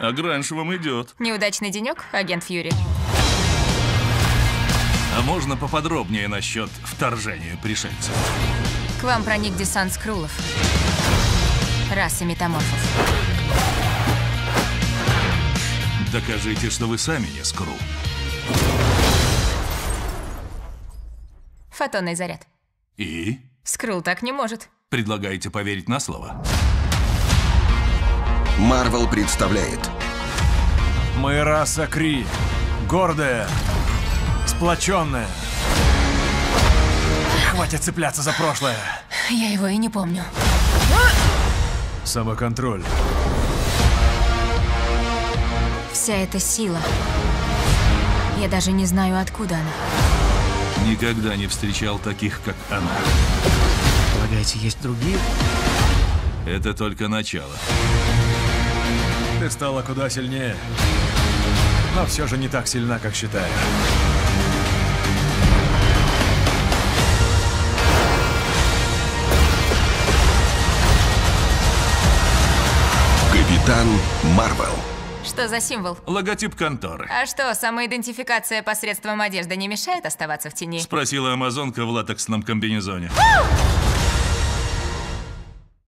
А Гранж вам идет. Неудачный денек, агент Фьюри? А можно поподробнее насчет вторжения пришельцев? К вам проник десант скрулов. Расы метаморфов. Докажите, что вы сами не скрул. Фотонный заряд. И? Скрул так не может. Предлагаете поверить на слово? Marvel представляет Мы раса Кри. Гордая, сплоченная. Хватит цепляться за прошлое. Я его и не помню. Самоконтроль. Вся эта сила. Я даже не знаю, откуда она. Никогда не встречал таких, как она. Полагаете, есть другие? Это только начало. Ты стала куда сильнее. Но все же не так сильна, как считаешь. Капитан Марвел. Что за символ? Логотип конторы. А что, самоидентификация посредством одежды не мешает оставаться в тени? Спросила амазонка в латексном комбинезоне.